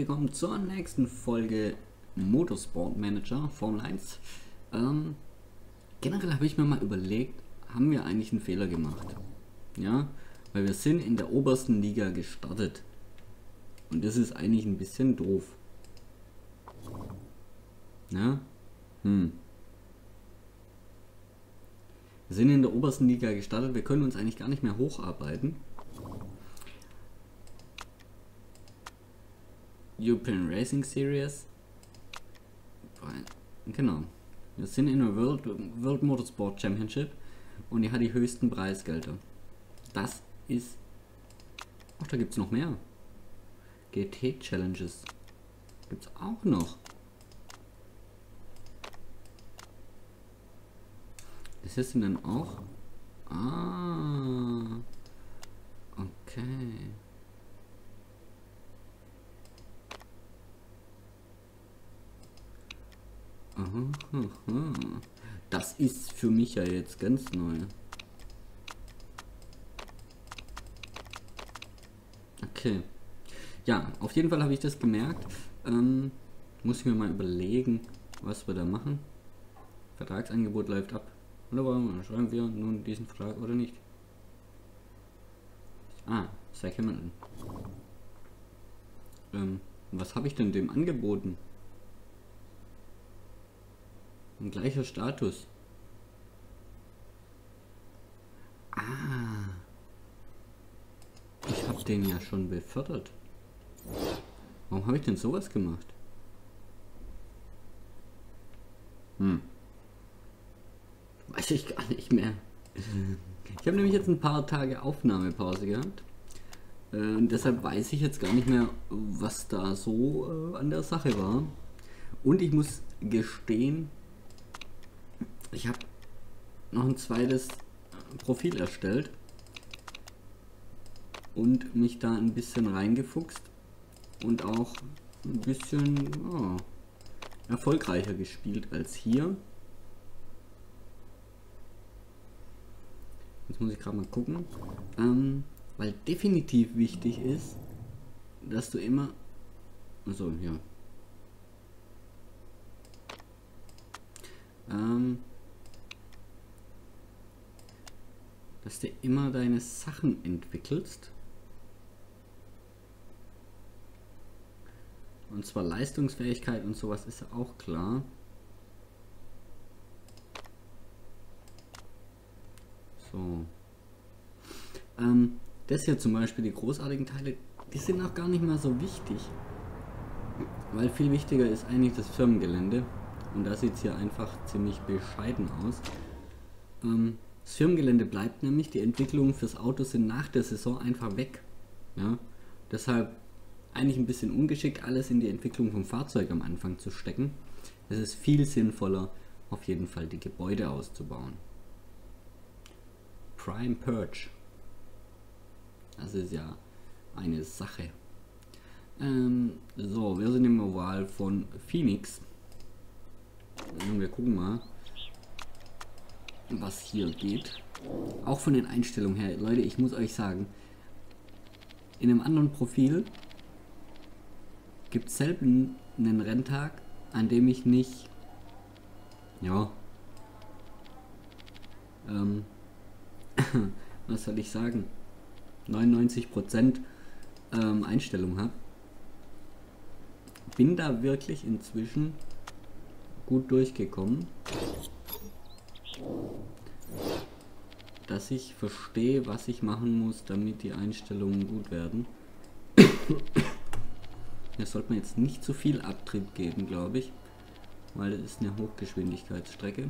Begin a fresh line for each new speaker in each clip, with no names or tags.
willkommen zur nächsten Folge Motorsport Manager Formel 1. Generell habe ich mir mal überlegt, haben wir eigentlich einen Fehler gemacht? Ja, weil wir sind in der obersten Liga gestartet. Und das ist eigentlich ein bisschen doof. Ja? Wir sind in der obersten Liga gestartet, wir können uns eigentlich gar nicht mehr hocharbeiten. European Racing Series. Genau. Wir sind in der World Motorsport Championship und die hat die höchsten Preisgelder. Das ist... Ach, da gibt es noch mehr. GT Challenges. Gibt es auch noch. Das hier sind dann auch... Ah. Okay. Aha. Das ist für mich ja jetzt ganz neu. Okay. Ja, auf jeden Fall habe ich das gemerkt. Muss ich mir mal überlegen, was wir da machen. Vertragsangebot läuft ab. Wunderbar, schreiben wir nun diesen Vertrag oder nicht. Ah, Zach Hamilton. Was habe ich denn dem angeboten? Ein gleicher Status. Ah. Ich habe den ja schon befördert. Warum habe ich denn sowas gemacht? Weiß ich gar nicht mehr. Ich habe nämlich jetzt ein paar Tage Aufnahmepause gehabt. Und deshalb weiß ich jetzt gar nicht mehr, was da so an der Sache war. Und ich muss gestehen, ich habe noch ein zweites Profil erstellt und mich da ein bisschen reingefuchst und auch ein bisschen erfolgreicher gespielt als hier. Jetzt muss ich gerade mal gucken, weil definitiv wichtig ist, dass du immer, also ja, dass du immer deine Sachen entwickelst. Und zwar Leistungsfähigkeit und sowas ist ja auch klar. So. Das hier zum Beispiel, die großartigen Teile, die sind auch gar nicht mal so wichtig. Weil viel wichtiger ist eigentlich das Firmengelände. Und da sieht es hier einfach ziemlich bescheiden aus. Das Firmengelände bleibt nämlich, die Entwicklungen fürs Auto sind nach der Saison einfach weg. Ja? Deshalb eigentlich ein bisschen ungeschickt, alles in die Entwicklung vom Fahrzeug am Anfang zu stecken. Es ist viel sinnvoller, auf jeden Fall die Gebäude auszubauen. Prime Purge. Das ist ja eine Sache. So, wir sind im Oval von Phoenix. Und wir gucken mal, was hier geht. Auch von den Einstellungen her. Leute, ich muss euch sagen, in einem anderen Profil gibt es selten einen Renntag, an dem ich nicht, ja, was soll ich sagen, 99% Einstellung habe. Bin da wirklich inzwischen gut durchgekommen, dass ich verstehe, was ich machen muss, damit die Einstellungen gut werden. Da sollte man jetzt nicht zu viel Abtrieb geben, glaube ich, weil das ist eine Hochgeschwindigkeitsstrecke.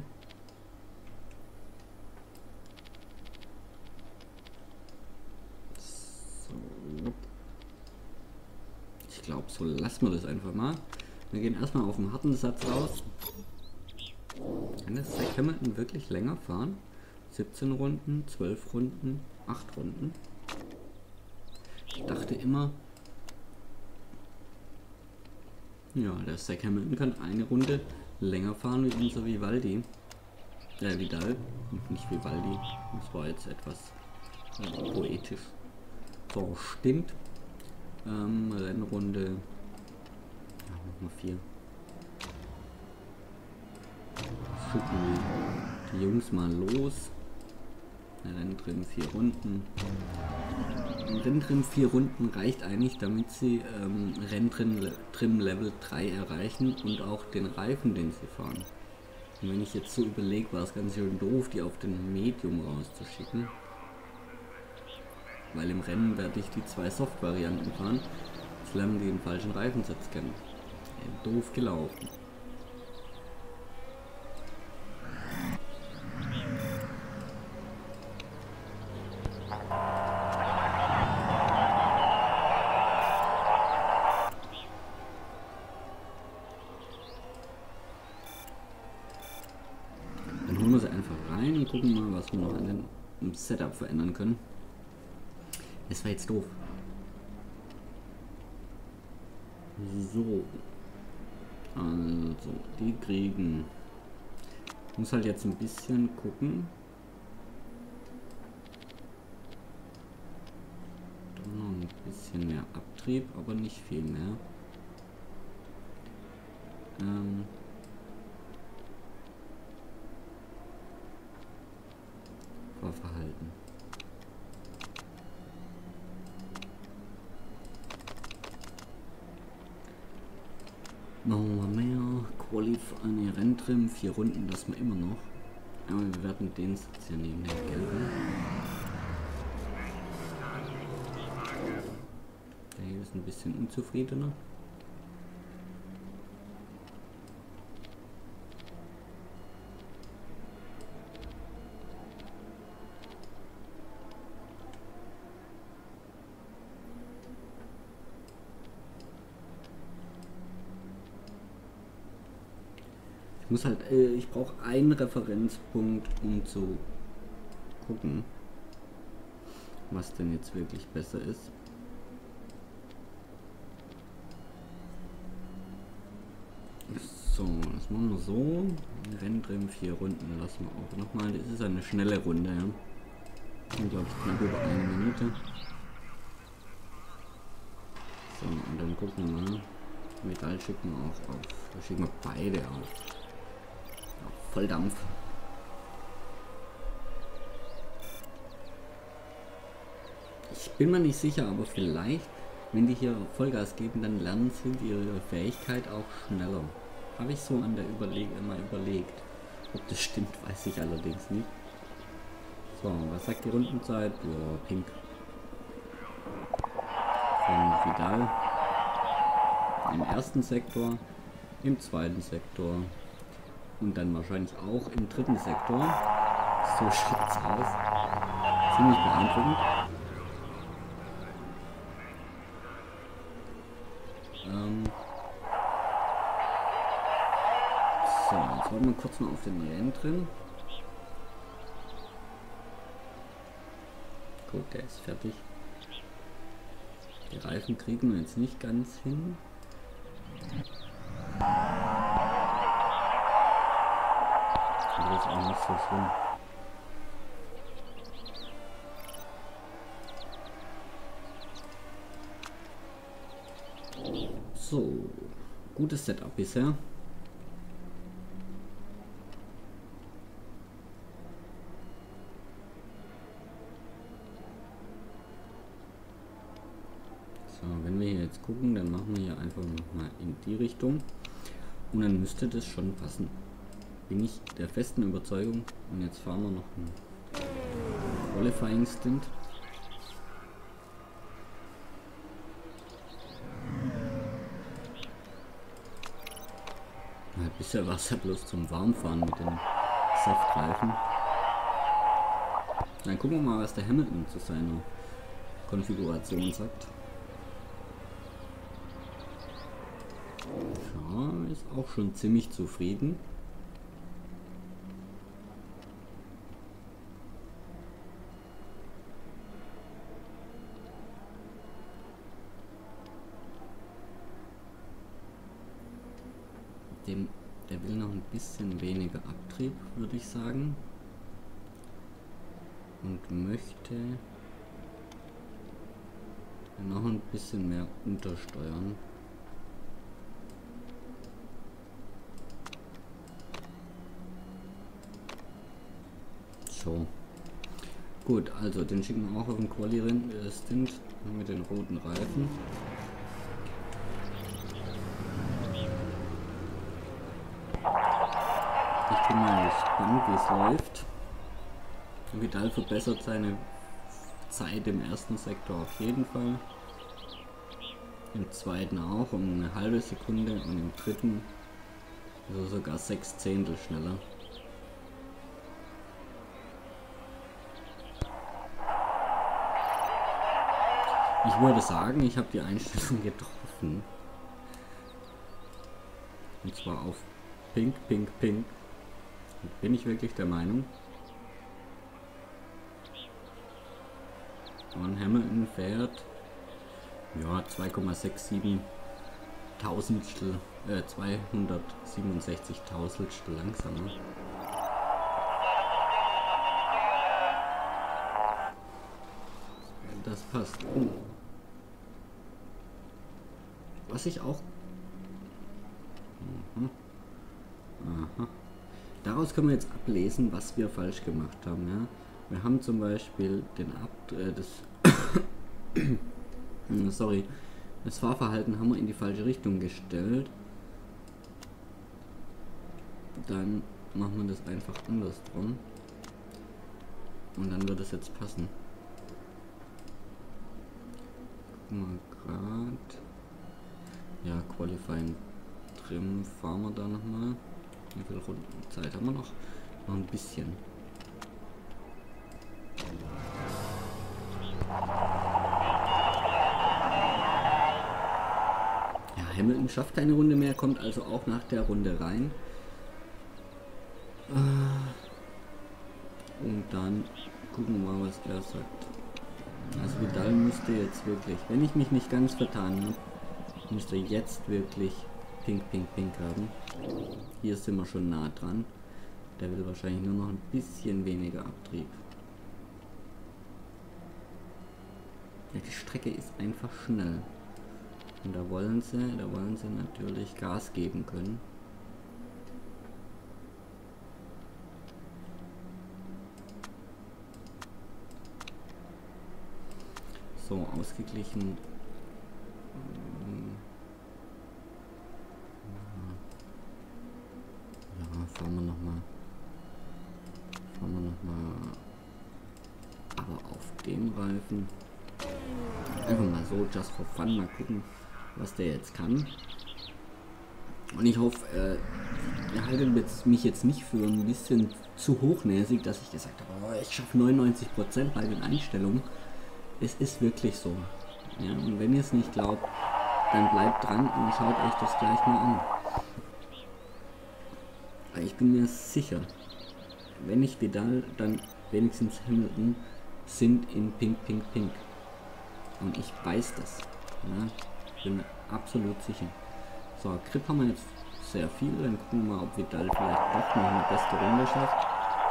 So. Ich glaube, so lassen wir das einfach mal. Wir gehen erstmal auf den harten Satz raus. Kann das Zach Hamilton wirklich länger fahren? 17 Runden, 12 Runden, 8 Runden. Ich dachte immer, ja, der Zach Hamilton kann eine Runde länger fahren wie unser Vivaldi. Vidal, nicht Vivaldi. Das war jetzt etwas poetisch. So, stimmt. Rennrunde Ja, machen wir 4. Schicken die Jungs mal los. Renntrim 4 Runden. Renntrim 4 Runden reicht eigentlich, damit sie Renntrim Level 3 erreichen und auch den Reifen, den sie fahren. Und wenn ich jetzt so überlege, war es ganz schön doof, die auf den Medium rauszuschicken. Weil im Rennen werde ich die 2 Soft-Varianten fahren. Jetzt lernen die den falschen Reifensatz kennen. Doof gelaufen. Dann holen wir sie einfach rein und gucken mal, was wir noch an dem Setup verändern können. Das war jetzt doof. So. Also, die kriegen. Ich muss halt jetzt ein bisschen gucken. Da noch ein bisschen mehr Abtrieb, aber nicht viel mehr. Fahrverhalten. Machen wir mehr. Qualifying Renntrim, 4 Runden lassen wir immer noch. Aber wir werden den Satz hier nebenher gelten. Der hier ist ein bisschen unzufriedener. Ich muss halt, ich brauche einen Referenzpunkt, um zu gucken, was denn jetzt wirklich besser ist. So, das machen wir so. Renntrim 4 Runden lassen wir auch nochmal. Das ist eine schnelle Runde, ja. Und glaube ich knapp über 1 Minute. So, und dann gucken wir mal. Metall schicken wir auch auf. Da schicken wir beide auf. Volldampf. Ich bin mir nicht sicher, aber vielleicht, wenn die hier Vollgas geben, dann lernen sie ihre Fähigkeit auch schneller. Habe ich so an der immer überlegt. Ob das stimmt, weiß ich allerdings nicht. So, was sagt die Rundenzeit? Ja, pink. Von Vidal. Im ersten Sektor, im zweiten Sektor. Und dann wahrscheinlich auch im dritten Sektor. So schaut's aus. Ziemlich beeindruckend. So, jetzt warten wir kurz noch auf den Renntrim. Gut, der ist fertig. Die Reifen kriegen wir jetzt nicht ganz hin. Aber das ist auch nicht so schlimm. So, gutes Setup bisher. So, wenn wir hier jetzt gucken, dann machen wir hier einfach mal in die Richtung und dann müsste das schon passen. Bin ich der festen Überzeugung. Und jetzt fahren wir noch einen Qualifying Stint. Ja, bisher war es ja bloß zum Warmfahren mit den Saftreifen. Dann gucken wir mal, was der Hamilton zu seiner Konfiguration sagt. Ja, ist auch schon ziemlich zufrieden. Der will noch ein bisschen weniger Abtrieb, würde ich sagen. Und möchte noch ein bisschen mehr untersteuern. So. Gut, also den schicken wir auch auf den Quali-Stint mit den roten Reifen. Ich bin mal gespannt, wie es läuft. Vidal verbessert seine Zeit im ersten Sektor auf jeden Fall. Im zweiten auch um eine halbe Sekunde und im dritten also sogar 6 Zehntel schneller. Ich würde sagen, ich habe die Einstellung getroffen. Und zwar auf Pink, Pink, Pink. Bin ich wirklich der Meinung. Und Hamilton fährt ja 2,67 Tausendstel, 267 Tausendstel langsamer. Das passt. Was ich auch... Aha. Daraus können wir jetzt ablesen, was wir falsch gemacht haben. Ja? Wir haben zum Beispiel den das Fahrverhalten haben wir in die falsche Richtung gestellt. Dann machen wir das einfach andersrum. Und dann wird es jetzt passen. Gucken wir gerade. Ja, Qualifying Trim fahren wir da nochmal. Wie viel Zeit haben wir noch? Noch ein bisschen. Ja, Hamilton schafft keine Runde mehr, kommt also auch nach der Runde rein. Und dann gucken wir mal, was er sagt. Also Vidal müsste jetzt wirklich, wenn ich mich nicht ganz vertan habe, müsste jetzt wirklich Pink, Pink, Pink haben. Hier sind wir schon nah dran. Der will wahrscheinlich nur noch ein bisschen weniger Abtrieb. Ja, die Strecke ist einfach schnell. Und da wollen sie natürlich Gas geben können. So, ausgeglichen. Ja, fahren wir noch mal. Aber auf dem Reifen. Einfach mal so, just for fun, mal gucken, was der jetzt kann. Und ich hoffe, ihr haltet mich jetzt nicht für ein bisschen zu hochnäsig, dass ich gesagt habe, oh, ich schaffe 99% bei den Einstellungen. Es ist wirklich so. Ja, und wenn ihr es nicht glaubt, dann bleibt dran und schaut euch das gleich mal an. Ich bin mir sicher, wenn nicht Vidal, dann wenigstens Hamilton sind in Pink, Pink, Pink. Und ich weiß das. Ja, bin mir absolut sicher. So, Grip haben wir jetzt sehr viel. Dann gucken wir mal, ob Vidal vielleicht doch noch eine beste Runde schafft.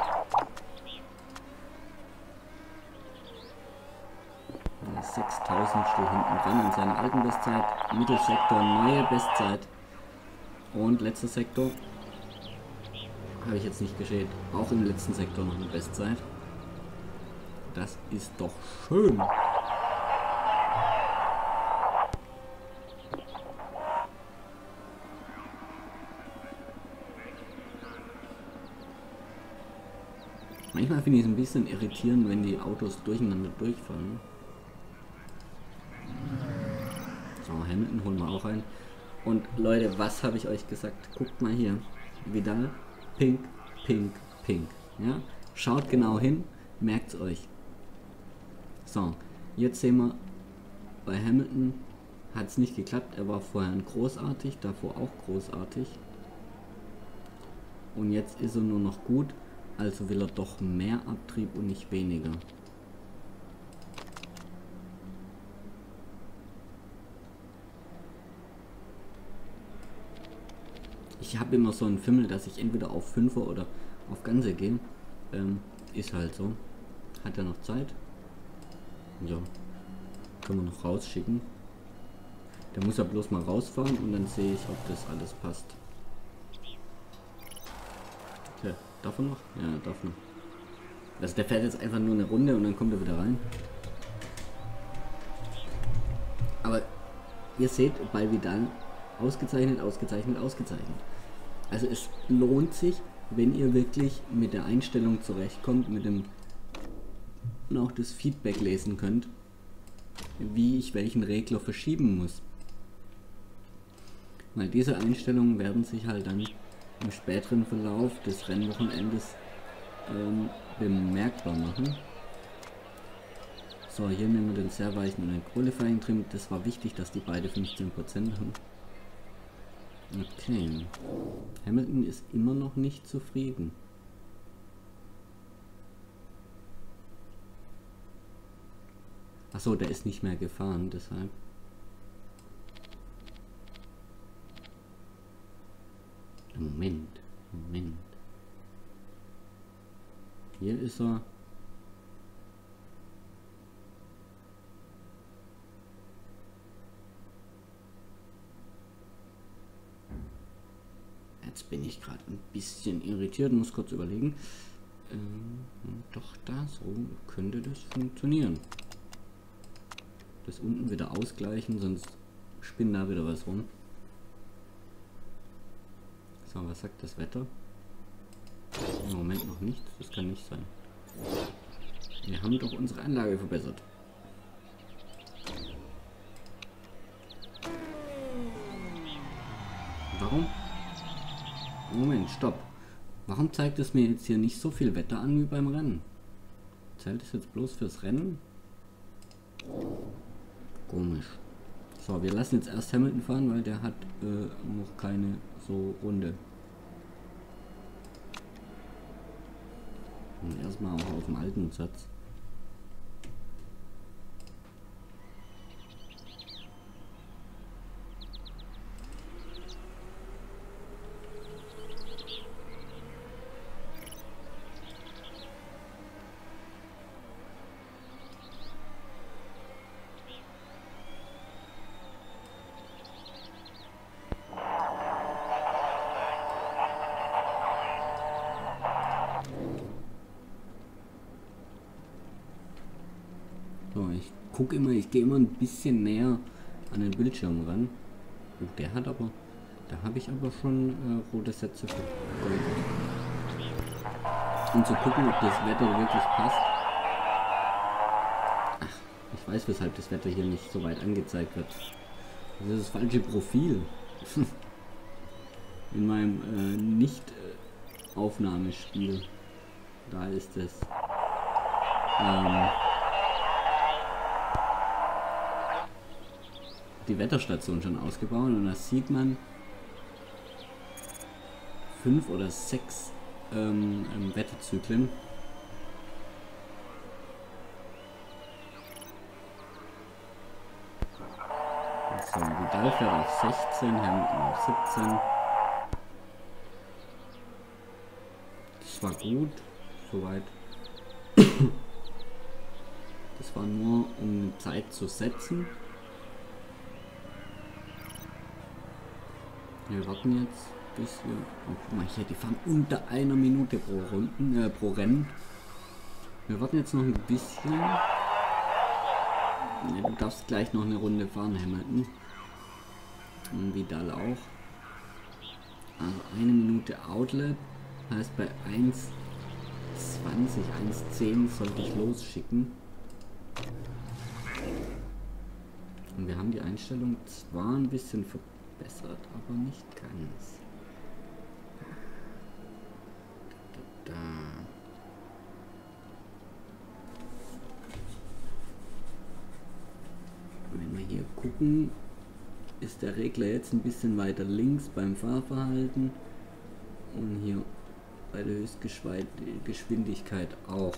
Ja, 6000 steht hinten dran an seiner alten Bestzeit. Mittelsektor neue Bestzeit. Und letzter Sektor. Habe ich jetzt nicht geschehen. Auch im letzten Sektor noch eine Bestzeit. Das ist doch schön. Manchmal finde ich es ein bisschen irritierend, wenn die Autos durcheinander durchfallen. So, Hamilton holen wir auch ein. Und Leute, was habe ich euch gesagt? Guckt mal hier. Vidal, Pink, Pink, Pink. Ja? Schaut genau hin, merkt es euch. So, jetzt sehen wir, bei Hamilton hat es nicht geklappt. Er war vorher großartig, davor auch großartig. Und jetzt ist er nur noch gut. Also will er doch mehr Abtrieb und nicht weniger. Ich habe immer so einen Fimmel, dass ich entweder auf 5er oder auf Ganze gehe. Ist halt so. Hat er noch Zeit? Ja. Können wir noch rausschicken. Der muss ja bloß mal rausfahren und dann sehe ich, ob das alles passt. Okay. Darf er noch? Ja, darf noch. Also der fährt jetzt einfach nur eine Runde und dann kommt er wieder rein. Aber ihr seht bei Vidal ausgezeichnet, ausgezeichnet, ausgezeichnet. Also es lohnt sich, wenn ihr wirklich mit der Einstellung zurechtkommt, mit dem und auch das Feedback lesen könnt, wie ich welchen Regler verschieben muss. Weil diese Einstellungen werden sich halt dann im späteren Verlauf des Rennwochenendes bemerkbar machen. So, hier nehmen wir den sehr weichen und den Qualifying Trim. Das war wichtig, dass die beide 15% haben. Okay. Hamilton ist immer noch nicht zufrieden. Achso, der ist nicht mehr gefahren, deshalb. Moment. Hier ist er. Jetzt bin ich gerade ein bisschen irritiert, muss kurz überlegen. Doch, da so könnte das funktionieren. Das unten wieder ausgleichen, sonst spinnt da wieder was rum. So, was sagt das Wetter? Im Moment noch nichts, das kann nicht sein. Wir haben doch unsere Anlage verbessert. Warum? Moment, stopp. Warum zeigt es mir jetzt hier nicht so viel Wetter an wie beim Rennen? Zählt es jetzt bloß fürs Rennen? Komisch. So, wir lassen jetzt erst Hamilton fahren, weil der hat noch keine so Runde. Und erstmal auch auf dem alten Satz. So, ich gehe immer ein bisschen näher an den Bildschirm ran. Oh, der hat aber, da habe ich aber schon rote Sätze für. Um zu gucken, ob das Wetter wirklich passt. Ach, ich weiß, weshalb das Wetter hier nicht so weit angezeigt wird. Das ist das falsche Profil. In meinem Nicht-Aufnahmespiel. Da ist es. Die Wetterstation schon ausgebaut und da sieht man 5 oder 6 Wetterzyklen. So, Vidal fährt auf 16, Hamilton auf 17. Das war gut, soweit. Das war nur, um eine Zeit zu setzen. Wir warten jetzt, bis wir... Oh, guck mal hier, die fahren unter einer Minute pro Rennen. Wir warten jetzt noch ein bisschen. Ja, du darfst gleich noch eine Runde fahren, Hamilton. Und Vidal auch. Also 1 Minute Outlet. Heißt bei 1,20, 1,10 sollte ich losschicken. Und wir haben die Einstellung zwar ein bisschen verbessert, aber nicht ganz. Da. Wenn wir hier gucken, ist der Regler jetzt ein bisschen weiter links beim Fahrverhalten und hier bei der Höchstgeschwindigkeit auch.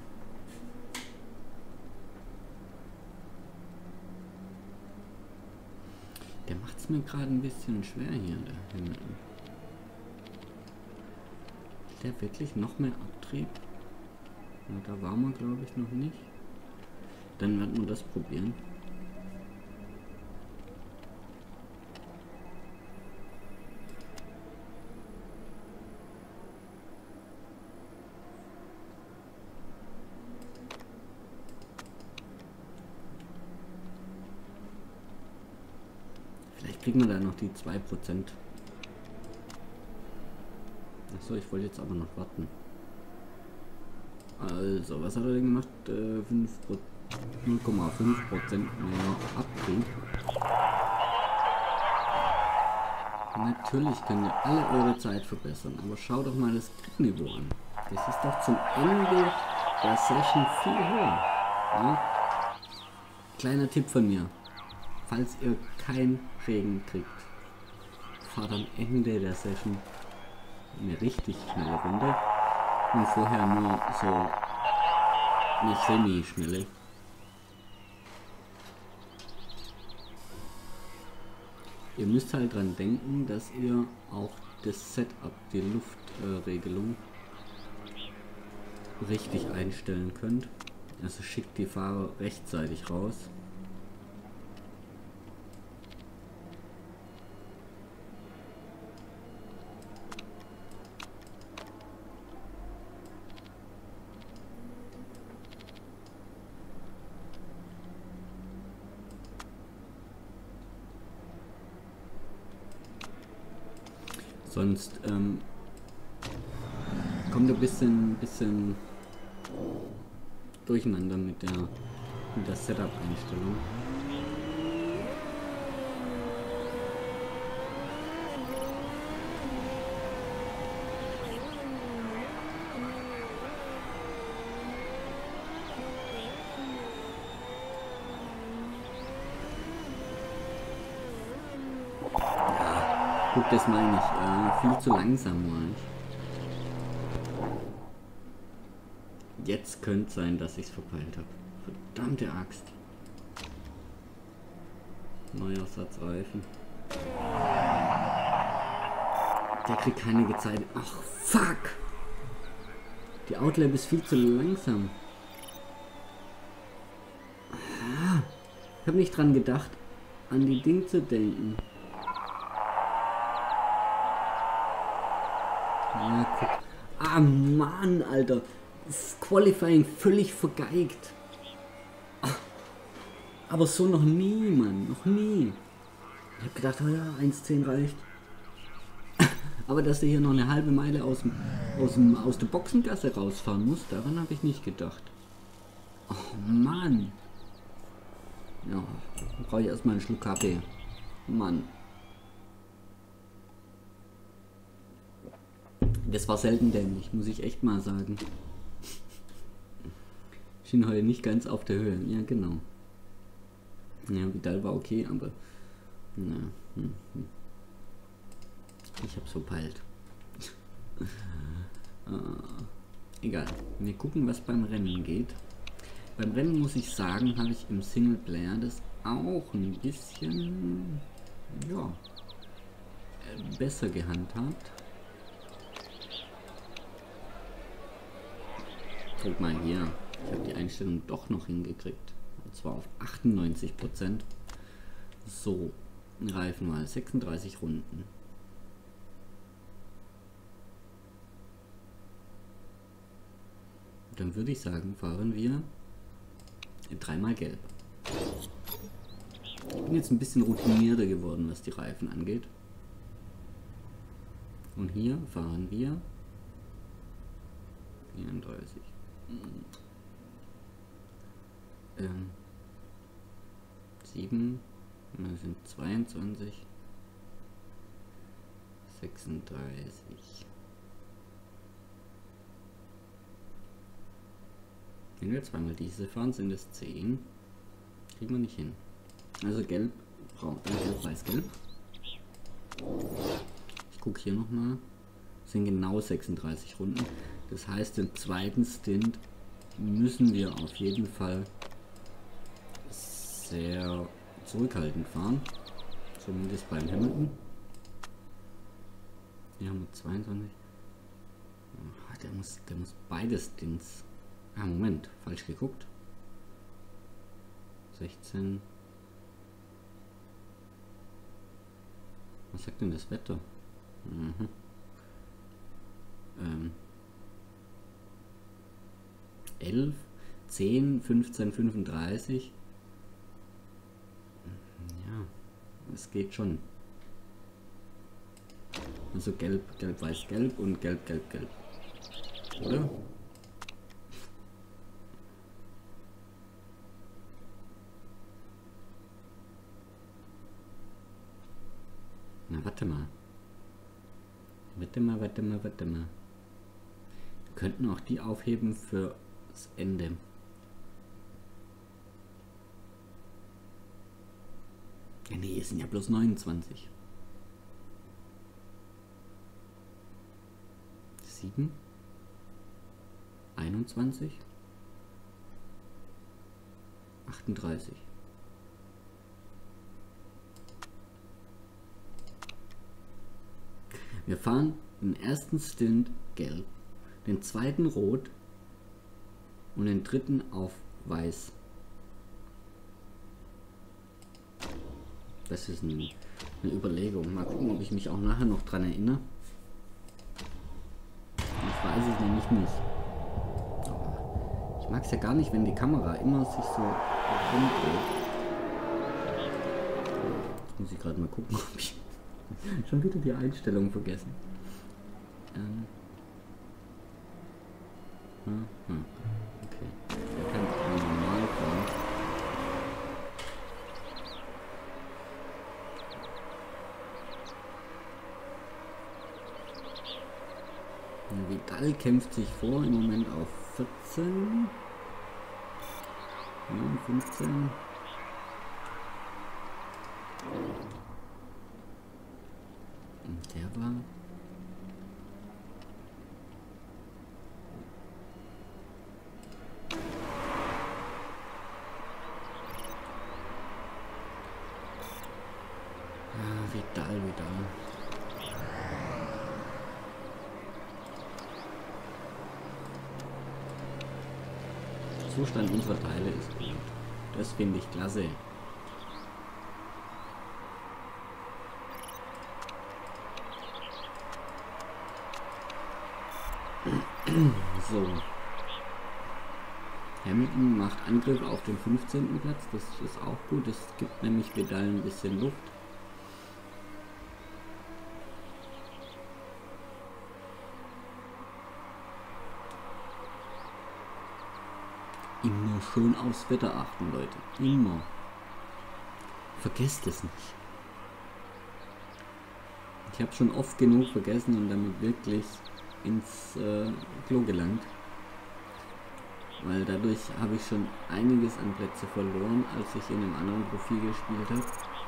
Der macht es mir gerade ein bisschen schwer hier, der Hamilton. Ist der wirklich noch mehr Abtrieb? Ja, da waren wir, glaube ich, noch nicht. Dann werden wir das probieren. kriegen wir da noch die 2%. Achso, ich wollte jetzt aber noch warten. Also, was hat er denn gemacht? 0,5% mehr Abrieb. Natürlich könnt ihr alle eure Zeit verbessern, aber schaut doch mal das Grip-Niveau an. Das ist doch zum Ende der Session viel höher. Ja? Kleiner Tipp von mir. Falls ihr keinen Regen kriegt, fahrt am Ende der Session eine richtig schnelle Runde und vorher nur so eine semi-schnelle. Ihr müsst halt dran denken, dass ihr auch das Setup, die Luftregelung richtig einstellen könnt. Also schickt die Fahrer rechtzeitig raus. Sonst kommt ein bisschen durcheinander mit der Setup-Einstellung. Guck, das meine ich. Viel zu langsam war ich. Jetzt könnte sein, dass ich es verpeilt habe. Verdammte Axt. Neuer Satz Reifen. Der kriegt keine gezeigt. Ach, fuck! Die Outlap ist viel zu langsam. Ich habe nicht dran gedacht, an die Dinge zu denken. Ja, guck. Ah, Mann, Alter. Das Qualifying völlig vergeigt. Aber so noch nie, Mann. Noch nie. Ich hab gedacht, oh ja, 1,10 reicht. Aber dass du hier noch eine halbe Meile aus der Boxengasse rausfahren musst, daran habe ich nicht gedacht. Oh, Mann. Ja, brauche ich erstmal einen Schluck Kaffee. Mann. Das war selten dämlich, muss ich echt mal sagen. Ich bin heute nicht ganz auf der Höhe. Ja, genau. Ja, Vidal war okay, aber... Na, ich hab's verpeilt. Egal. Wir gucken, was beim Rennen geht. Beim Rennen muss ich sagen, habe ich im Singleplayer das auch ein bisschen... ja... besser gehandhabt. Guck mal hier, ich habe die Einstellung doch noch hingekriegt. Und zwar auf 98%. So, Reifen mal 36 Runden. Dann würde ich sagen, fahren wir dreimal gelb. Ich bin jetzt ein bisschen routinierter geworden, was die Reifen angeht. Und hier fahren wir 34. 7, das sind 22, 36. Wenn wir zweimal diese fahren, sind es 10. Kriegen wir nicht hin. Also gelb, gelb, weiß, gelb. Ich gucke hier nochmal. Sind genau 36 Runden. Das heißt, im zweiten Stint müssen wir auf jeden Fall sehr zurückhaltend fahren. Zumindest beim Hamilton. Hier haben wir 22. Oh, der muss beide Stints. Ah, Moment, falsch geguckt. 16. Was sagt denn das Wetter? Mhm. 11, 10, 15, 35. Ja, es geht schon. Also gelb, gelb, weiß, gelb und gelb, gelb, gelb. Oder? Na, warte mal. Warte mal. Wir könnten auch die aufheben für das Ende. Ja, nee, es sind ja bloß 29. 7. 21. 38. Wir fahren den ersten Stint gelb, den zweiten rot und den dritten auf weiß. Das ist eine Überlegung. Mal gucken, ob ich mich auch nachher noch dran erinnere. Ich weiß es nämlich nicht. Ich mag es ja gar nicht, wenn die Kamera immer sich so rumdreht. Jetzt muss ich gerade mal gucken, ob ich schon wieder die Einstellung vergessen. Okay. Der kann auch normal fahren. Vidal kämpft sich vor, im Moment auf 14. 15. Und der war... Vidal. Der Zustand unserer Teile ist gut. Das finde ich klasse. So. Hamilton macht Angriff auf den 15. Platz. Das ist auch gut. Das gibt nämlich Vidal ein bisschen Luft. Immer schön aufs Wetter achten, Leute. Immer. Vergesst es nicht. Ich habe schon oft genug vergessen und damit wirklich ins Klo gelangt. Weil dadurch habe ich schon einiges an Plätze verloren, als ich in einem anderen Profil gespielt habe.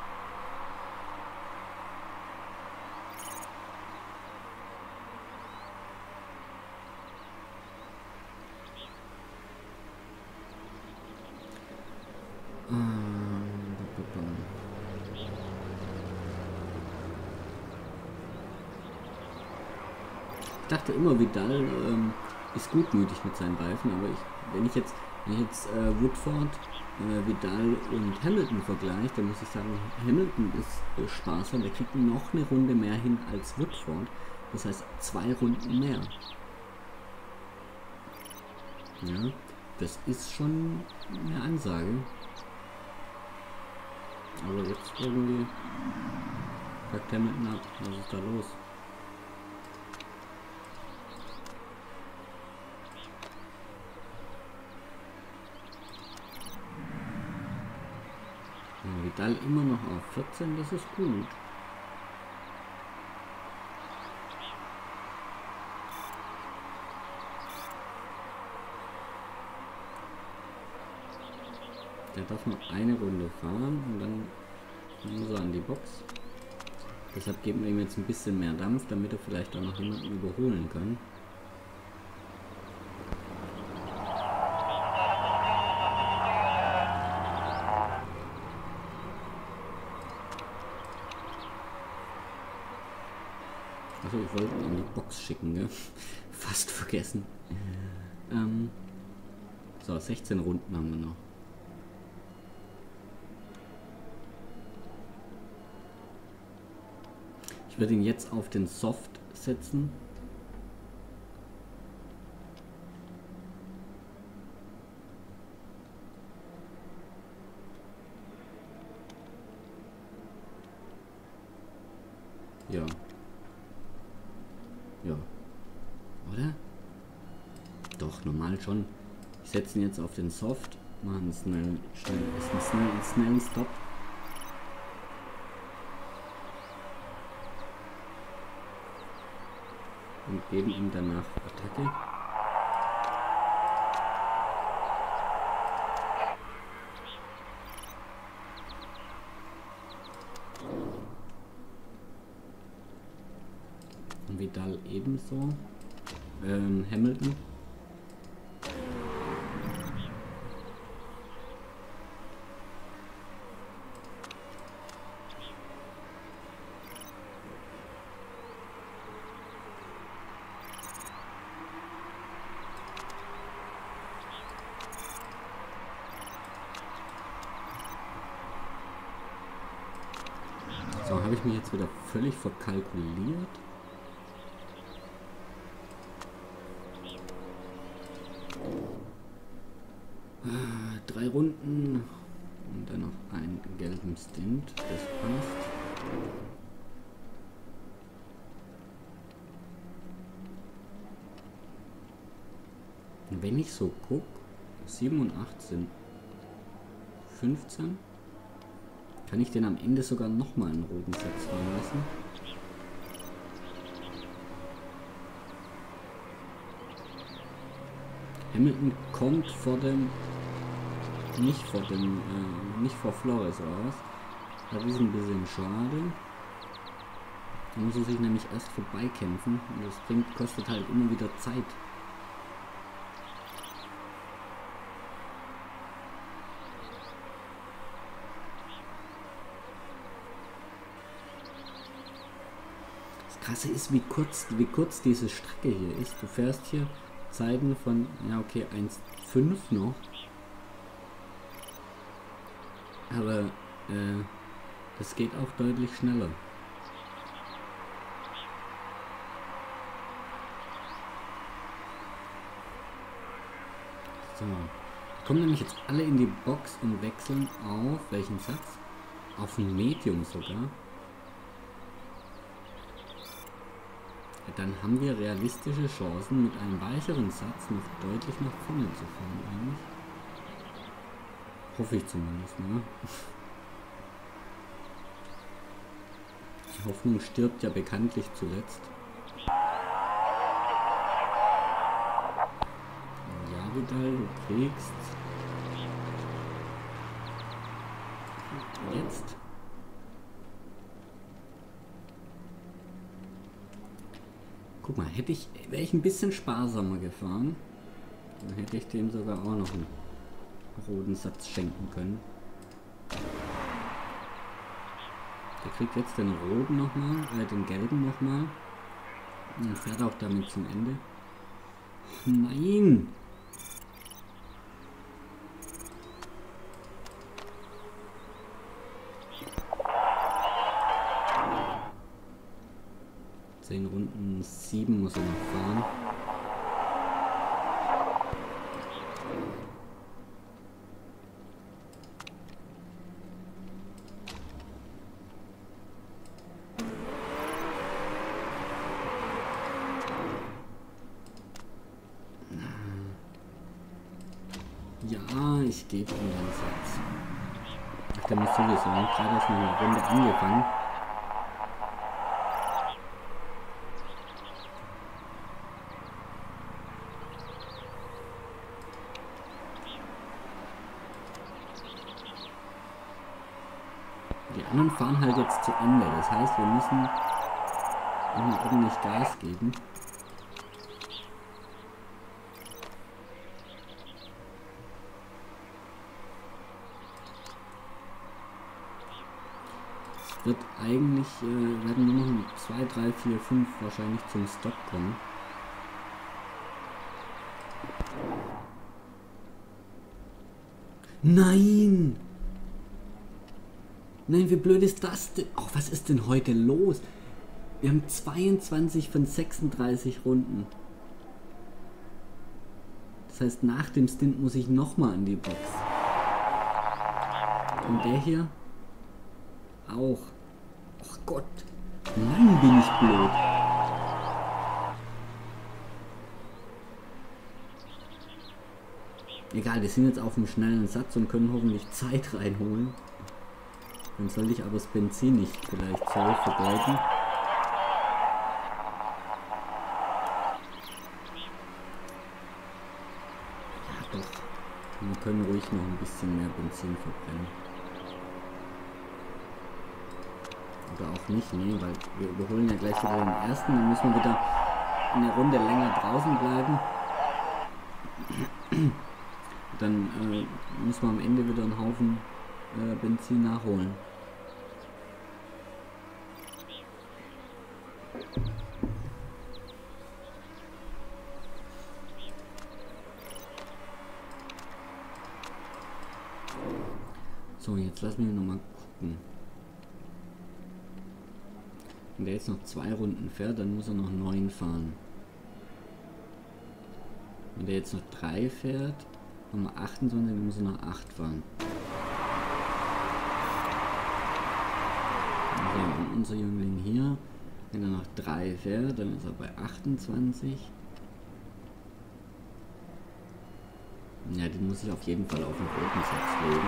Ich dachte immer, Vidal ist gutmütig mit seinen Reifen, aber wenn ich jetzt Woodford, Vidal und Hamilton vergleiche, dann muss ich sagen, Hamilton ist sparsam, der kriegt noch eine Runde mehr hin als Woodford, das heißt 2 Runden mehr. Ja, das ist schon eine Ansage. Aber jetzt irgendwie packt Hamilton ab, was ist da los? Vidal immer noch auf 14, das ist gut. Der darf noch eine Runde fahren und dann muss er an die Box. Deshalb geben wir ihm jetzt ein bisschen mehr Dampf, damit er vielleicht auch noch jemanden überholen kann. Also ich wollte ihn in die Box schicken, ne? Fast vergessen. So, 16 Runden haben wir noch. Ich würde ihn jetzt auf den Soft setzen. Ja. doch, normal schon. Ich setze ihn jetzt auf den Soft, machen einen schnellen Stop. Und geben ihm danach Attacke. Und Vidal ebenso. Hamilton. So, habe ich mich jetzt wieder völlig verkalkuliert. Drei Runden und dann noch einen gelben Stint, das passt. Und wenn ich so gucke, 7 und 8 sind 15. Kann ich den am Ende sogar nochmal einen roten Satz fahren lassen? Hamilton kommt vor dem, nicht vor Flores raus. Das ist ein bisschen schade. Da muss er sich nämlich erst vorbeikämpfen und das kostet halt immer wieder Zeit. Das Krasse ist, wie kurz diese Strecke hier ist. Du fährst hier Zeiten von, ja okay, 1,5 noch. Aber das geht auch deutlich schneller. So. Kommen nämlich jetzt alle in die Box und wechseln auf welchen Satz? Auf ein Medium sogar. Dann haben wir realistische Chancen, mit einem weicheren Satz noch deutlich nach vorne zu fahren eigentlich. Hoffe ich zumindest, ne? Die Hoffnung stirbt ja bekanntlich zuletzt. Ja, Vidal, du kriegst. Jetzt. Guck mal, wäre ich ein bisschen sparsamer gefahren, dann hätte ich dem sogar auch noch einen roten Satz schenken können. Der kriegt jetzt den roten nochmal, den gelben nochmal. Und fährt auch damit zum Ende. Nein! Runden 7 muss er noch fahren. Ja, ich gebe ihm den Satz. Ach, der muss sowieso. Gerade erst noch eine Runde angefangen. Die anderen fahren halt jetzt zu Ende. Das heißt, wir müssen nochmal ordentlich Gas geben. Es wird eigentlich, werden nur noch 2, 3, 4, 5 wahrscheinlich zum Stop kommen. Nein! Nein, wie blöd ist das denn? Oh, was ist denn heute los? Wir haben 22 von 36 Runden. Das heißt, nach dem Stint muss ich nochmal in die Box. Und der hier auch. Oh Gott. Mann, bin ich blöd. Egal, wir sind jetzt auf einem schnellen Satz und können hoffentlich Zeit reinholen. Dann sollte ich aber das Benzin nicht vielleicht so vergeuden. Ja doch, wir können ruhig noch ein bisschen mehr Benzin verbrennen. Oder auch nicht, nee, weil wir überholen ja gleich wieder den ersten, dann müssen wir wieder eine Runde länger draußen bleiben. Dann müssen wir am Ende wieder einen Haufen Benzin nachholen. So, jetzt lassen wir noch mal gucken. Wenn der jetzt noch 2 Runden fährt, dann muss er noch 9 fahren. Wenn der jetzt noch 3 fährt, haben wir 28, dann muss er noch 8 fahren. Also unser Jüngling hier, wenn er noch 3 fährt, dann ist er bei 28. Ja, den muss ich auf jeden Fall auf den roten Satz legen.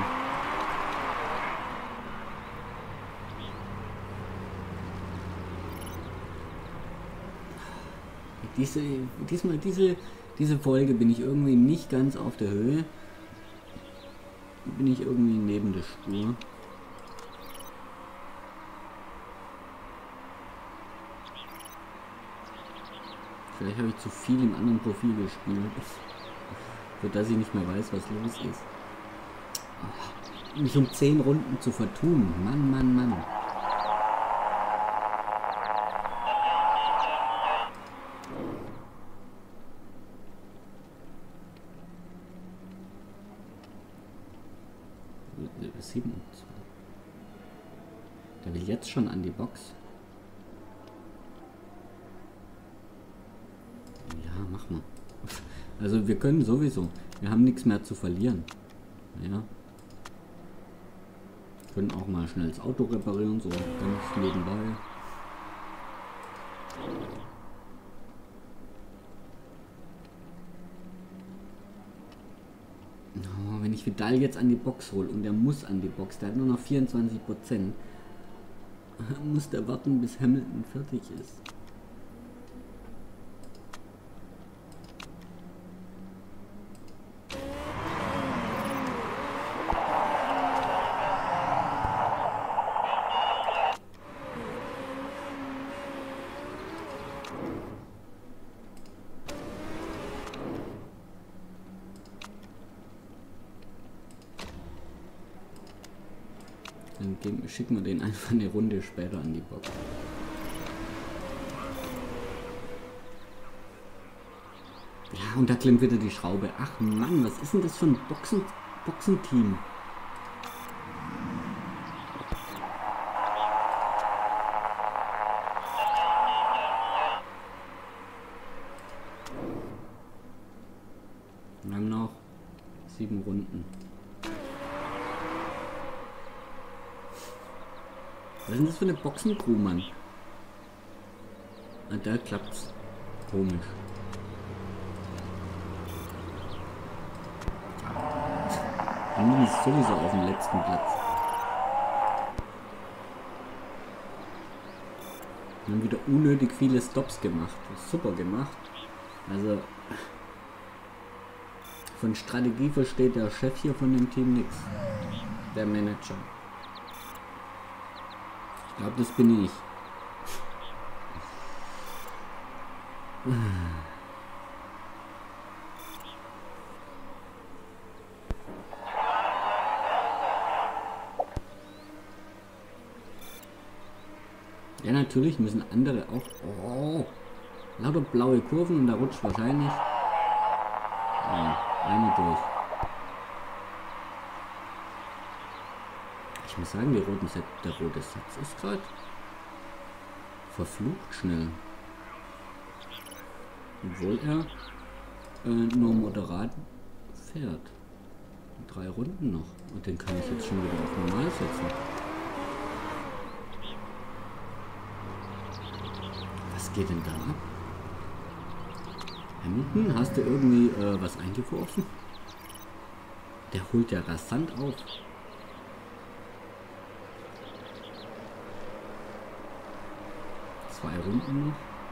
Diese Folge bin ich irgendwie nicht ganz auf der Höhe. Bin ich irgendwie neben der Spur. Vielleicht habe ich zu viel im anderen Profil gespielt, für das ich nicht mehr weiß, was los ist. Mich um 10 Runden zu vertun. Mann, Mann, Mann. Der will jetzt schon an die Box. Ja, mach mal. Also wir können sowieso. Wir haben nichts mehr zu verlieren. Ja. Können auch mal schnell das Auto reparieren, so ganz nebenbei. Oh, wenn ich Vidal jetzt an die Box hole und der muss an die Box, der hat nur noch 24%. Muss der warten, bis Hamilton fertig ist. Dann schicken wir den einfach eine Runde später an die Box. Ja, und da klemmt wieder die Schraube. Ach Mann, was ist denn das für ein Boxenteam? Wir haben noch 7 Runden. Was ist denn das für eine Boxencrew, Mann? Ah, da klappt's. Komisch. Hamilton ist sowieso auf dem letzten Platz. Wir haben wieder unnötig viele Stops gemacht. Super gemacht. Also von Strategie versteht der Chef hier von dem Team nichts. Der Manager. Ich glaube, das bin ich. Ja, natürlich müssen andere auch... Oh, lauter blaue Kurven und da rutscht wahrscheinlich... Ja, eine durch. Ich muss sagen, der rote Satz ist gerade verflucht schnell. Obwohl er nur moderat fährt. 3 Runden noch. Und den kann ich jetzt schon wieder auf normal setzen. Was geht denn da ab? Hamilton, hast du irgendwie was eingeworfen? Der holt ja rasant auf. Zwei Runden noch.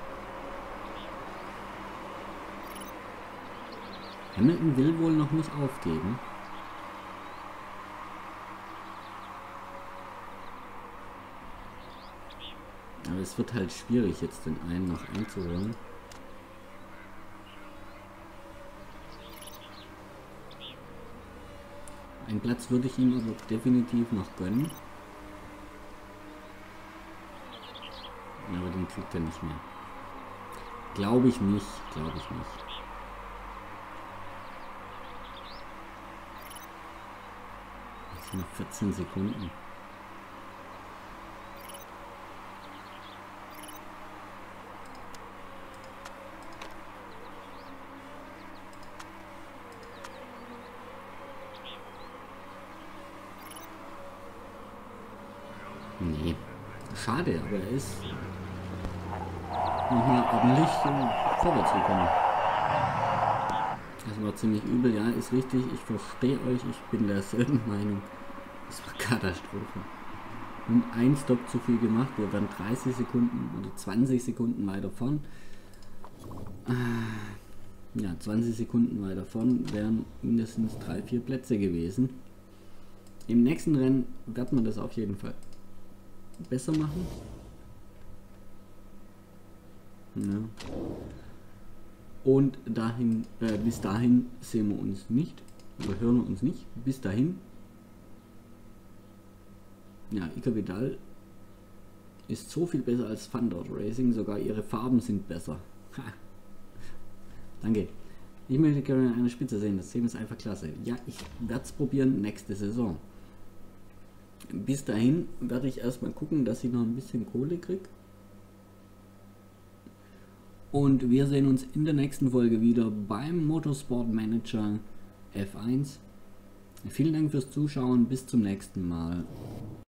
Hamilton will wohl noch nicht aufgeben. Aber es wird halt schwierig, jetzt den einen noch einzuholen. Einen Platz würde ich ihm aber definitiv noch gönnen. Aber den kriegt er nicht mehr. Glaube ich nicht, glaube ich nicht. Jetzt noch 14 Sekunden. Nee, schade, aber er ist nochmal ordentlich vorwärts gekommen. Das war ziemlich übel, ja, ist richtig, ich verstehe euch, ich bin derselben Meinung. Das war Katastrophe. Wir haben einen Stopp zu viel gemacht, wir waren 30 Sekunden oder 20 Sekunden weiter vorn. Ja, 20 Sekunden weiter vorn wären mindestens 3-4 Plätze gewesen. Im nächsten Rennen wird man das auf jeden Fall besser machen. Ja. Und dahin, bis dahin sehen wir uns nicht, oder hören wir uns nicht. Bis dahin. Ja, Iker Vidal ist so viel besser als Thundert Racing, sogar ihre Farben sind besser. Ha. Danke. Ich möchte gerne eine Spitze sehen, das Team ist einfach klasse. Ja, ich werde es probieren nächste Saison. Bis dahin werde ich erstmal gucken, dass ich noch ein bisschen Kohle kriege. Und wir sehen uns in der nächsten Folge wieder beim Motorsport Manager F1. Vielen Dank fürs Zuschauen, bis zum nächsten Mal.